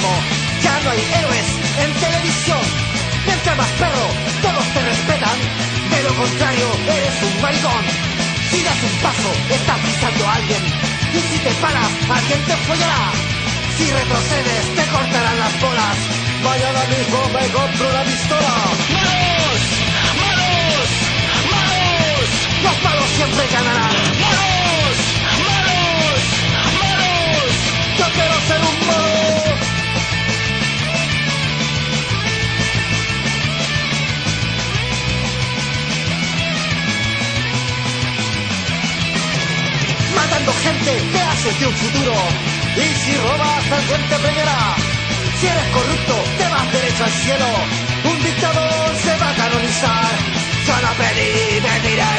mismo. Ya no hay héroes en televisión. Mientras más perro, todos te respetan. De lo contrario, eres un maricón. Si das un paso, estás pisando a alguien. Y si te paras, alguien te follará. Si retrocedes, te cortarán las bolas. Mañana mismo me compro una pistola. ¡Malos! ¡Malos! ¡Malos! Los malos siempre ganarán. ¡Malos! ¡Malos! ¡Malos! Yo quiero ser un malo. Matando gente te haces de un futuro. Y si robas, alguien te premiará. Si eres corrupto, te vas derecho al cielo. Un dictador se va a canonizar. Solo pedí, me dirá.